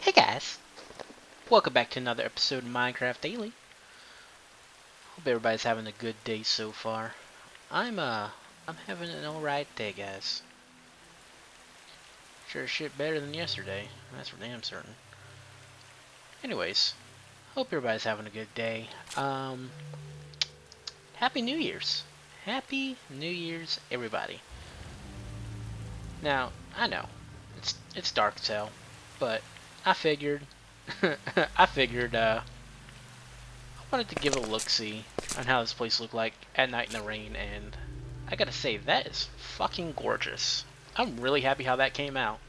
Hey guys, welcome back to another episode of Minecraft Daily. Hope everybody's having a good day so far. I'm having an alright day, guys. Sure as shit better than yesterday, that's for damn certain. Anyways, hope everybody's having a good day. Happy New Year's. Happy New Year's, everybody. Now, I know, it's dark as hell, but I figured I wanted to give a look-see on how this place looked like at night in the rain, and I gotta say, that is fucking gorgeous. I'm really happy how that came out.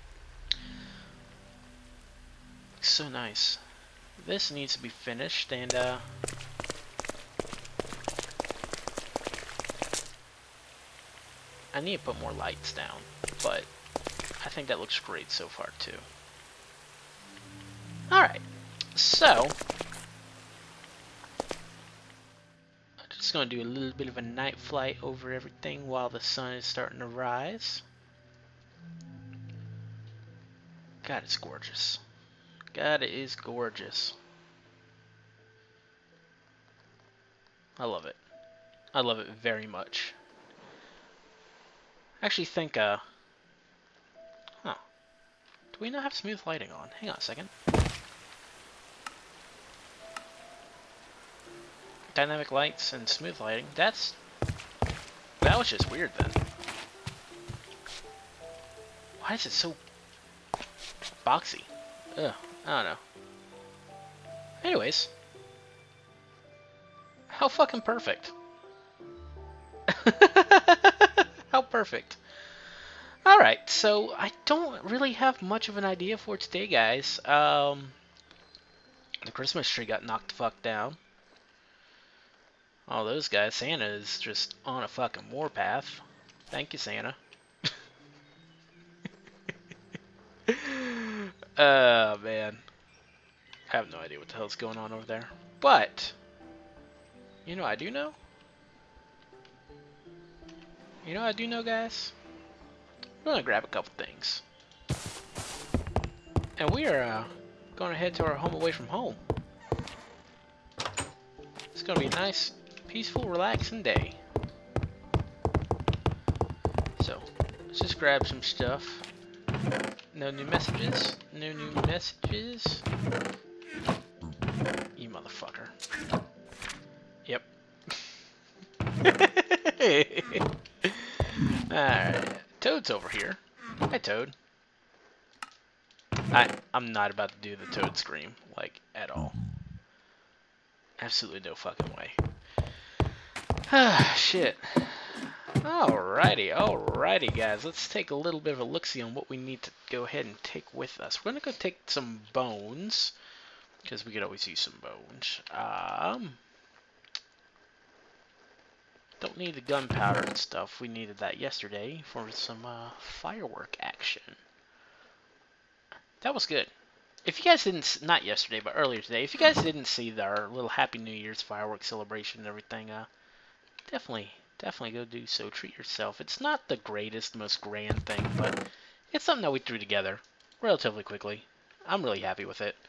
Looks so nice. This needs to be finished, and I need to put more lights down, but I think that looks great so far too. Alright, so just gonna do a little bit of a night flight over everything while the sun is starting to rise. God, it's gorgeous. God, it is gorgeous. I love it. I love it very much. I actually think, do we not have smooth lighting on? Hang on a second. Dynamic lights and smooth lighting. That was just weird then. Why is it so boxy? Ugh, I don't know. Anyways. How fucking perfect. How perfect. Alright, so I don't really have much of an idea for today, guys. The Christmas tree got knocked the fuck down. All those guys, Santa is just on a fucking warpath. Thank you, Santa. Man. I have no idea what the hell's going on over there. But, you know I do know? You know I do know, guys? We're gonna grab a couple things. And we are gonna head to our home away from home. It's gonna be a nice, peaceful, relaxing day. So, let's just grab some stuff. No new messages. No new messages. You motherfucker. Yep. Alright. Toad's over here. Hi, Toad. I'm not about to do the Toad scream, like, at all. Absolutely no fucking way. Ah, shit. Alrighty, guys. Let's take a little bit of a look-see on what we need to go ahead and take with us. We're gonna go take some bones, because we could always use some bones. Don't need the gunpowder and stuff. We needed that yesterday for some firework action. That was good. If you guys didn't, not yesterday, but earlier today, if you guys didn't see our little Happy New Year's fireworks celebration and everything, definitely go do so. Treat yourself. It's not the greatest, most grand thing, but it's something that we threw together relatively quickly. I'm really happy with it.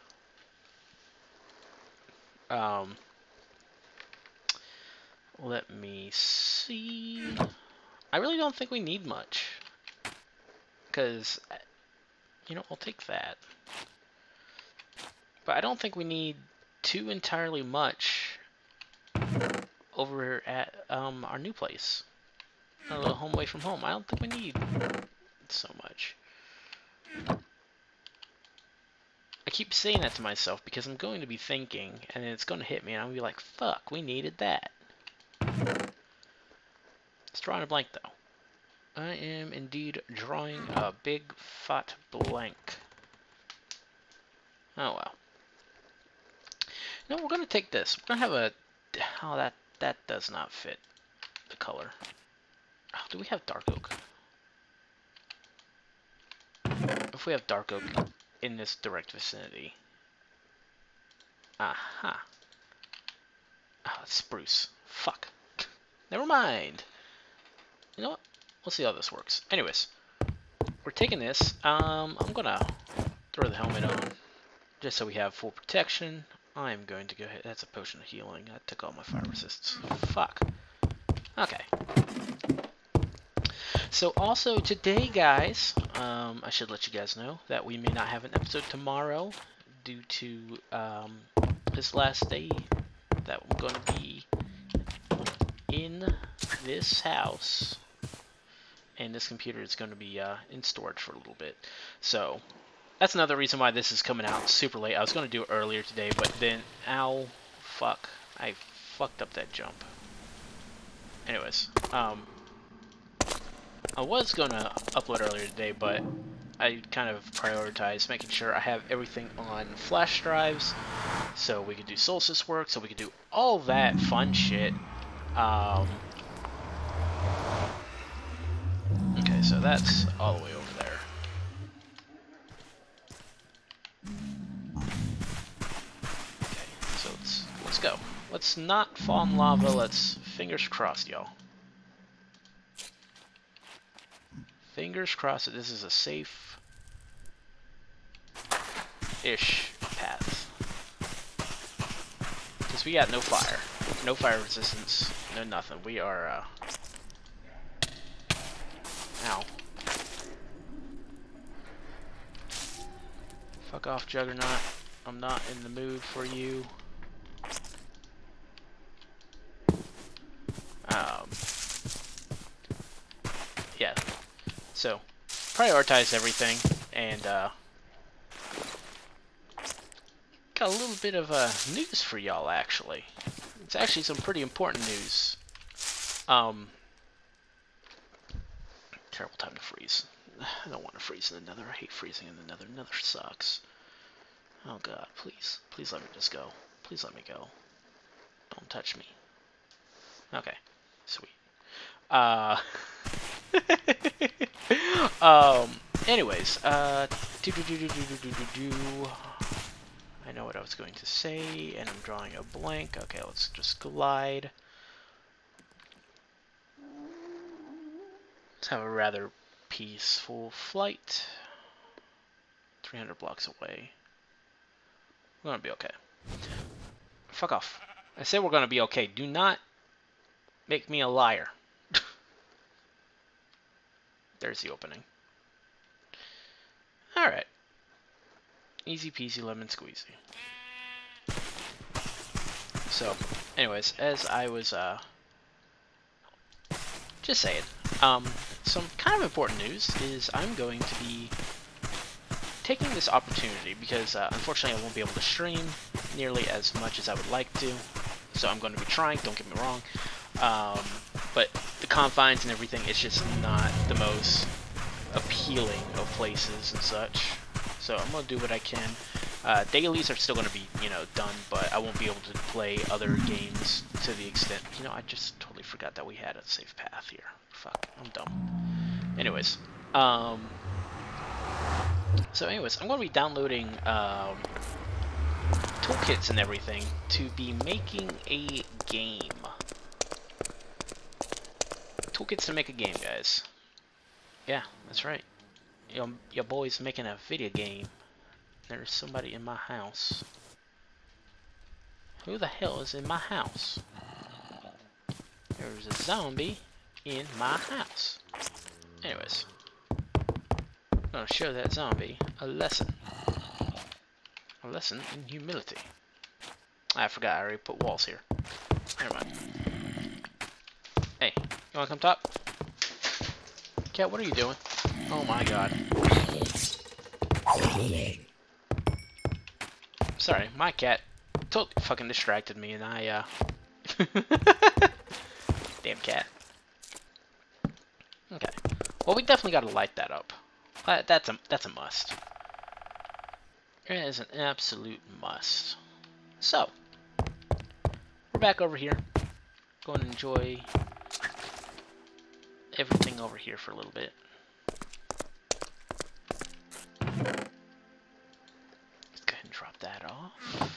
Let me see. I really don't think we need much, because, you know, I'll take that. But I don't think we need too entirely much over at our new place. Our little home away from home. I don't think we need so much. I keep saying that to myself because I'm going to be thinking, and then it's going to hit me, and I'm going to be like, fuck, we needed that. Let's draw a blank, though. I am indeed drawing a big, fat blank. Oh, well. No, we're going to take this. We're going to have a... Oh, that does not fit the color. Oh, do we have dark oak? If we have dark oak in this direct vicinity. Aha. Oh, it's spruce. Fuck. Never mind. You know what? We'll see how this works. Anyways, we're taking this. I'm gonna throw the helmet on. just so we have full protection, I'm going to go ahead. That's a potion of healing. I took all my fire resists. Fuck. Okay. So also today, guys, I should let you guys know that we may not have an episode tomorrow due to this last day that I'm going to be in this house, and this computer is going to be in storage for a little bit. So that's another reason why this is coming out super late. I was going to do it earlier today, but then, ow, fuck, I fucked up that jump. Anyways, I was going to upload earlier today, but I kind of prioritized making sure I have everything on flash drives so we could do Solstice work, so we could do all that fun shit. Okay, so that's all the way over there. Okay, so let's go. Let's not fall in lava. Let's fingers crossed, y'all. Fingers crossed that this is a safe-ish path. Because we got no fire. No fire resistance. No nothing. We are, Ow. Fuck off, Juggernaut. I'm not in the mood for you. Yeah. So, prioritize everything, and got a little bit of news for y'all, actually. It's actually some pretty important news. Terrible time to freeze. I don't want to freeze in the Nether. I hate freezing in the Nether. Nether sucks. Oh god, please. Please let me just go. Please let me go. Don't touch me. Okay. Sweet. Anyways, I know what I was going to say, and I'm drawing a blank. Okay, let's just glide. Let's have a rather peaceful flight. 300 blocks away. We're gonna be okay. Fuck off. I said we're gonna be okay. Do not make me a liar. There's the opening. Alright. Easy peasy lemon squeezy. So, anyways, as I was just saying, some kind of important news is I'm going to be taking this opportunity because unfortunately I won't be able to stream nearly as much as I would like to. So I'm going to be trying, don't get me wrong. But the confines and everything, it's just not the most appealing of places and such. So I'm going to do what I can. Dailies are still going to be, done, but I won't be able to play other games to the extent... I just totally forgot that we had a safe path here. Fuck, I'm dumb. Anyways, so anyways, I'm going to be downloading toolkits and everything to be making a game. Toolkits to make a game, guys. Yeah, that's right. Your boy's making a video game. There's somebody in my house. Who the hell is in my house? There's a zombie in my house. Anyways, I'm gonna show that zombie a lesson. A lesson in humility. I forgot, I already put walls here. Never mind. Hey, you wanna come talk? Cat, what are you doing? Oh my god. Sorry, my cat totally fucking distracted me and I, Damn cat. Okay. Well, we definitely gotta light that up. That's a must. It is an absolute must. So, we're back over here. Going to enjoy everything over here for a little bit. Let's go ahead and drop that off.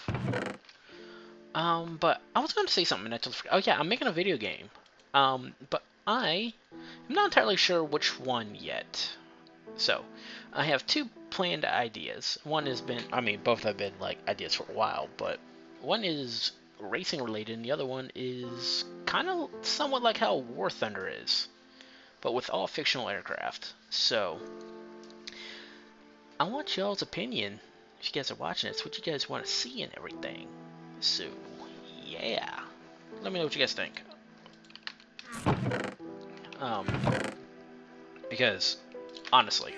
But I was going to say something and I totally forgot. Oh yeah, I'm making a video game. But I am not entirely sure which one yet. So, I have two planned ideas. One has been, I mean, both have been like ideas for a while, but one is racing related, and the other one is kind of somewhat like how War Thunder is, but with all fictional aircraft. So I want y'all's opinion. If you guys are watching this, what you guys want to see and everything. So yeah, let me know what you guys think. Because honestly,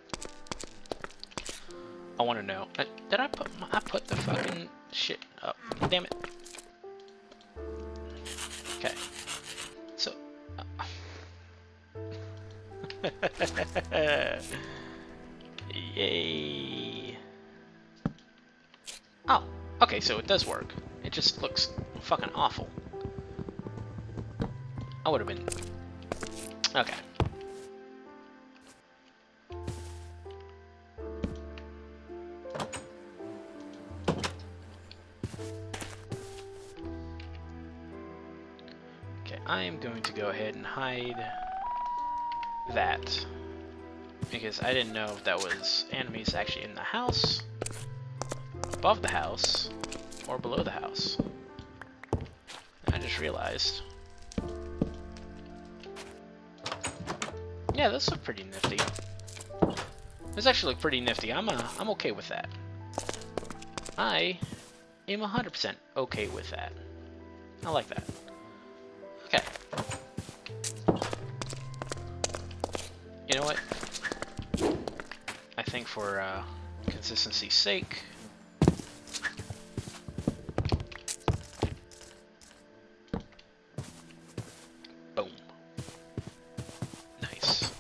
I want to know. Did I put the fucking shit up? Damn it. Okay. So. Yay. Oh. Okay, so it does work. It just looks fucking awful. I would have been. Okay. I am going to go ahead and hide that because I didn't know if that was enemies actually in the house, above the house, or below the house. I just realized. Yeah, those look pretty nifty. Those actually look pretty nifty. I'm okay with that. I am 100% okay with that. I like that. Okay. You know what? I think for consistency's sake, boom. Nice.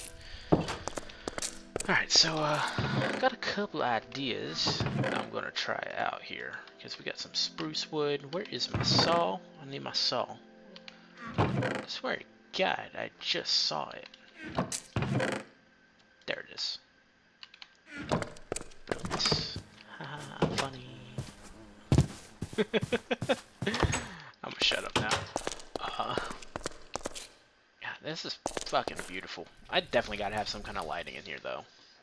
Alright, so I've got a couple ideas I'm gonna try out here. Because we got some spruce wood. Where is my saw? I need my saw. I swear to God, I just saw it. There it is. Haha, funny. I'm gonna shut up now. God, this is fucking beautiful. I definitely gotta have some kind of lighting in here, though.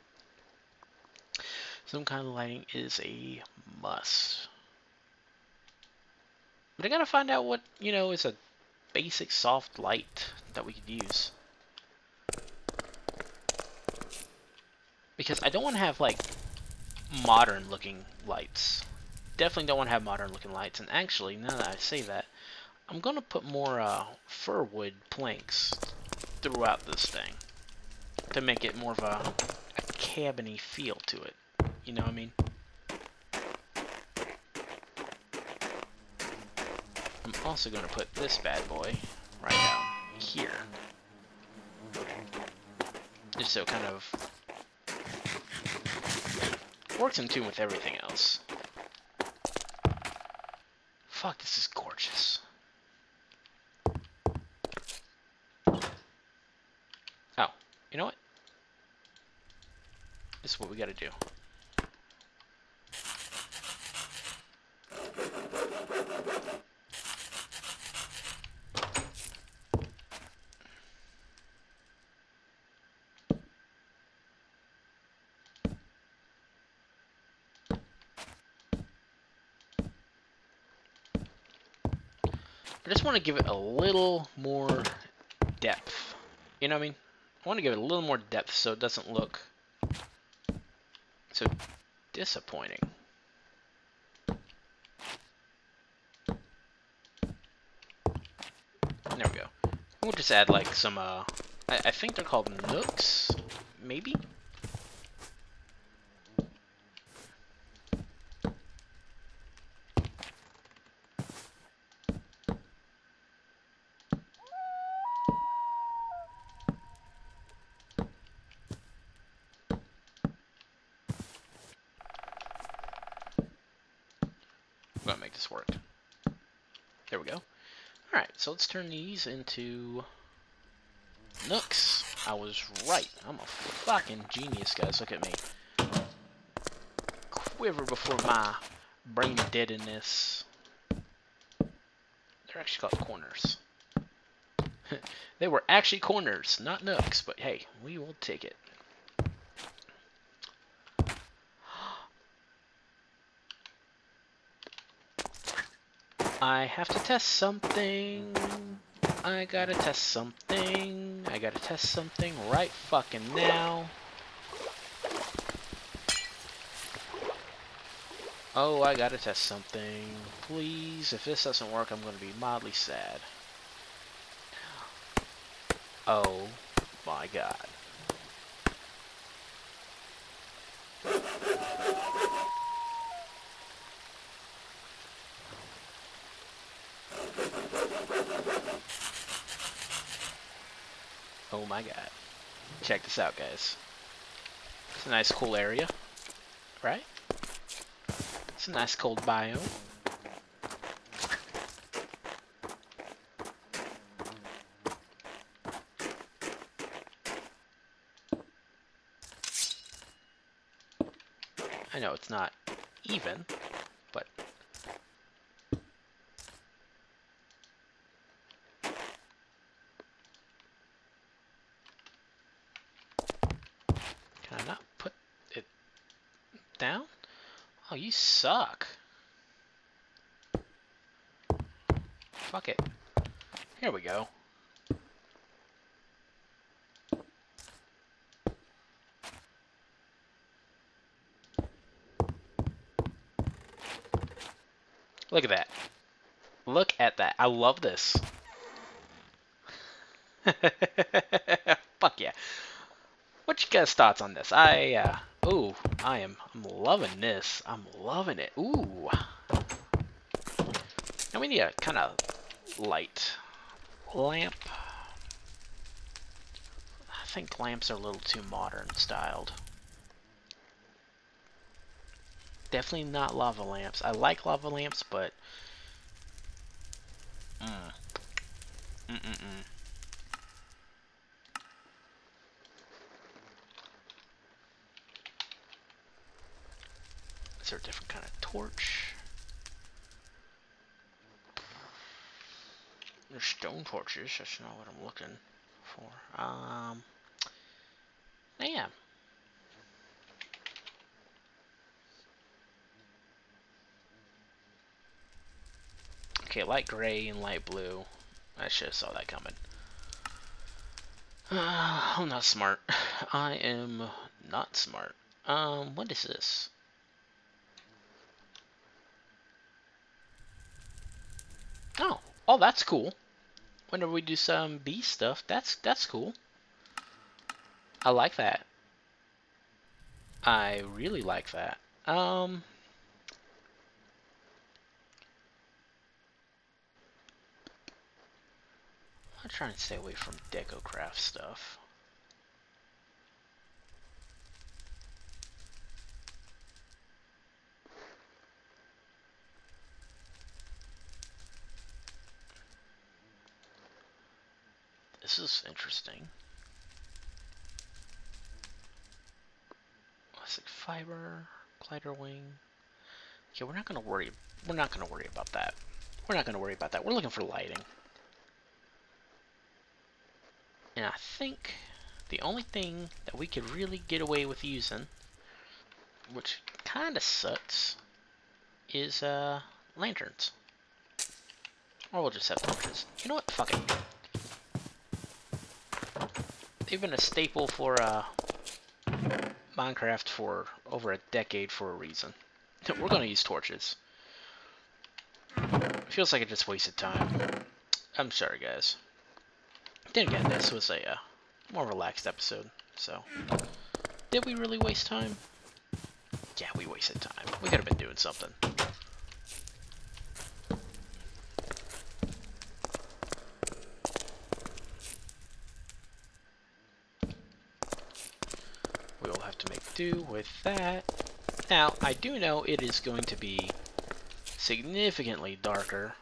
Some kind of lighting is a must. But I gotta find out what, you know, is a basic soft light that we could use. Because I don't want to have, like, modern looking lights. Definitely don't want to have modern looking lights. And actually, now that I say that, I'm going to put more fir wood planks throughout this thing. To make it more of a cabin-y feel to it. You know what I mean? I'm also going to put this bad boy right down here. Just so it kind of works in tune with everything else. Fuck, this is gorgeous. Oh, you know what? This is what we gotta do. I just want to give it a little more depth. You know what I mean? I want to give it a little more depth so it doesn't look so disappointing. There we go. We'll just add like some, I think they're called nooks, maybe? I'm gonna make this work. There we go. Alright, so let's turn these into nooks. I was right. I'm a fucking genius, guys. Look at me. Quiver before my brain deadness. They're actually called corners. They were actually corners, not nooks, but hey, we will take it. I have to test something. I gotta test something. I gotta test something right fucking now. Oh, I gotta test something. Please, if this doesn't work, I'm gonna be mildly sad. Oh my god. Oh my god. Check this out, guys. It's a nice cool area, right? It's a nice cold biome. I know it's not even, but can I not put it down? Oh, you suck. Fuck it. Here we go. Look at that. Look at that. I love this. Fuck yeah. What you guys' thoughts on this? Ooh, I'm loving this. I'm loving it. Ooh. Now we need a kind of light lamp. I think lamps are a little too modern styled. Definitely not lava lamps. I like lava lamps, but Is there a different kind of torch? There's stone torches. That's not what I'm looking for. Yeah. Okay, light gray and light blue. I should have saw that coming. I'm not smart. I am not smart. What is this? Oh, that's cool. Whenever we do some bee stuff, that's cool. I like that. I really like that. I'm trying to stay away from DecoCraft stuff. This is interesting. Classic fiber, glider wing. Okay, we're not gonna worry about that. We're not gonna worry about that. We're looking for lighting. And I think the only thing that we could really get away with using, which kinda sucks, is lanterns. Or we'll just have torches. You know what? Fuck it. They've been a staple for Minecraft for over a decade for a reason. We're gonna use torches. It feels like it just wasted time. I'm sorry, guys. Then again, this was a more relaxed episode, so... Did we really waste time? Yeah, we wasted time. We could have been doing something. We will have to make do with that. Now, I do know it is going to be significantly darker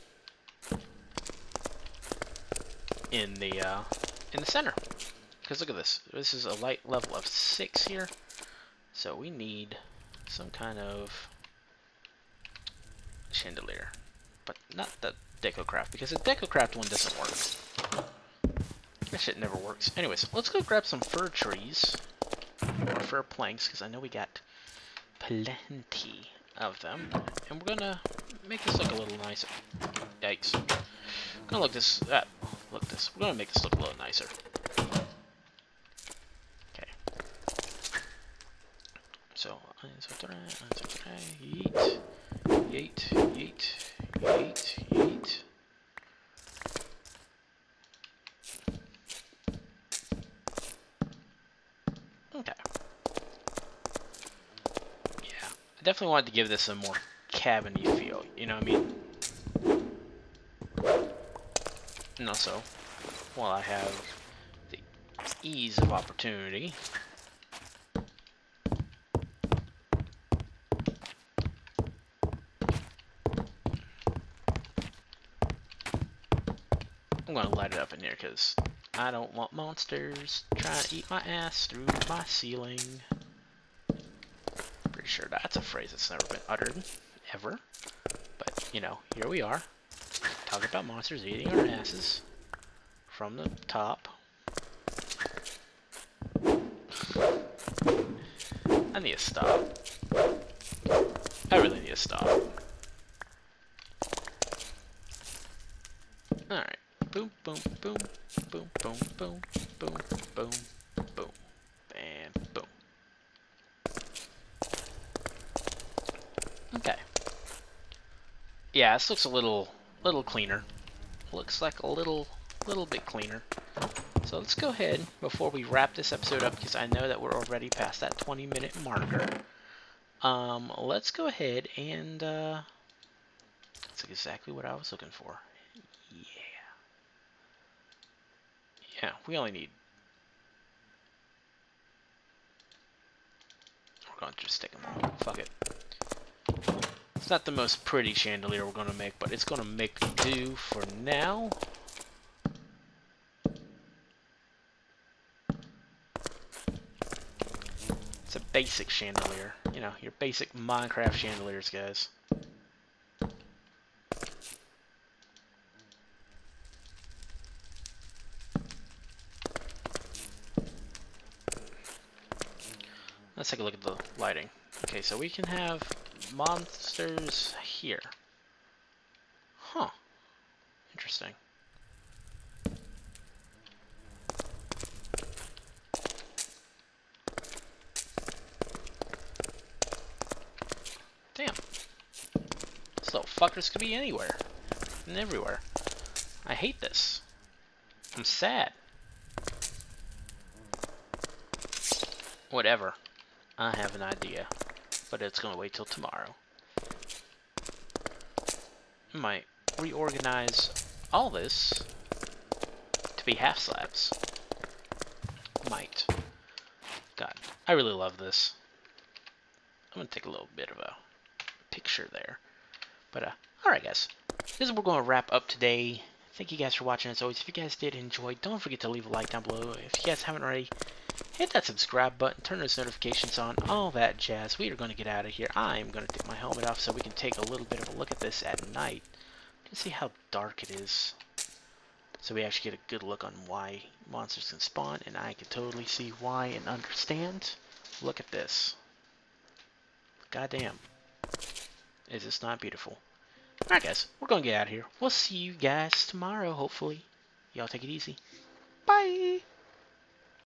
in the center. Because look at this. This is a light level of 6 here. So we need some kind of chandelier. But not the DecoCraft, because the DecoCraft one doesn't work. That shit never works. Anyways, let's go grab some fir trees. Or fir planks, because I know we got plenty of them, and we're gonna make this look a little nicer. Yikes. Gonna look this. We're gonna make this look a little nicer. Okay. So, yeet, yeet, yeet, yeet, yeet. Okay. Yeah, I definitely wanted to give this a more cabin-y feel. You know what I mean? And also, while I have the ease of opportunity, I'm going to light it up in here because I don't want monsters trying to eat my ass through my ceiling. Pretty sure that's a phrase that's never been uttered, ever. But, you know, here we are, talking about monsters eating our asses from the top. I need to stop. I really need to stop. Alright. Boom, boom, boom, boom, boom, boom, boom, boom, boom, and boom. Okay. Yeah, this looks a little cleaner. Looks like a little bit cleaner. So let's go ahead before we wrap this episode up, because I know that we're already past that 20-minute marker. Let's go ahead and that's exactly what I was looking for. Yeah, we only need. We're gonna just stick them all. Fuck it. It's not the most pretty chandelier we're gonna make, but it's gonna make do for now. It's a basic chandelier. You know, your basic Minecraft chandeliers, guys. Let's take a look at the lighting. Okay, so we can have monsters here. Huh. Interesting. Damn. These little fuckers could be anywhere. And everywhere. I hate this. I'm sad. Whatever. I have an idea. But it's gonna wait till tomorrow. I might reorganize all this to be half slabs. Might. God, I really love this. I'm gonna take a little bit of a picture there. But alright guys, this is where we're gonna wrap up today. Thank you guys for watching. As always, if you guys did enjoy, don't forget to leave a like down below. If you guys haven't already, hit that subscribe button, turn those notifications on, all that jazz. We are going to get out of here. I'm going to take my helmet off so we can take a little bit of a look at this at night to see how dark it is. So we actually get a good look on why monsters can spawn, and I can totally see why and understand. Look at this. Goddamn. Is this not beautiful? Alright guys, we're going to get out of here. We'll see you guys tomorrow, hopefully. Y'all take it easy. Bye!